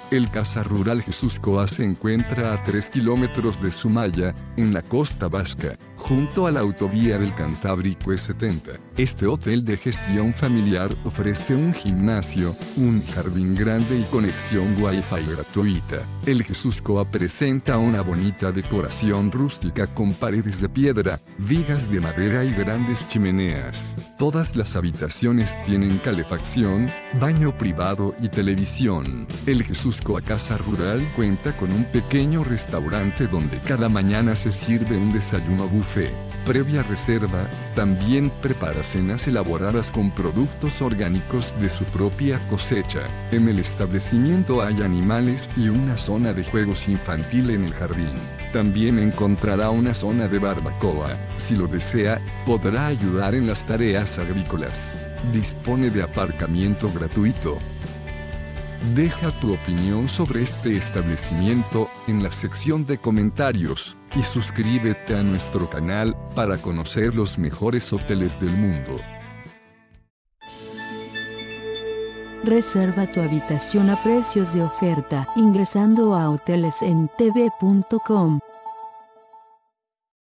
El Casa Rural Jesús Coa se encuentra a 3 kilómetros de Zumaya, en la costa vasca, junto a la autovía del Cantábrico E70. Este hotel de gestión familiar ofrece un gimnasio, un jardín grande y conexión Wi-Fi gratuita. El Jesús Coa presenta una bonita decoración rústica con paredes de piedra, vigas de madera y grandes chimeneas. Todas las habitaciones tienen calefacción, baño privado y televisión. El Jesús Coa Casa Rural cuenta con un pequeño restaurante donde cada mañana se sirve un desayuno buffet. Previa reserva, también prepara cenas elaboradas con productos orgánicos de su propia cosecha. En el establecimiento hay animales y una zona de juegos infantil en el jardín. También encontrará una zona de barbacoa. Si lo desea, podrá ayudar en las tareas agrícolas. Dispone de aparcamiento gratuito. Deja tu opinión sobre este establecimiento en la sección de comentarios y suscríbete a nuestro canal para conocer los mejores hoteles del mundo. Reserva tu habitación a precios de oferta ingresando a hotelesentv.com.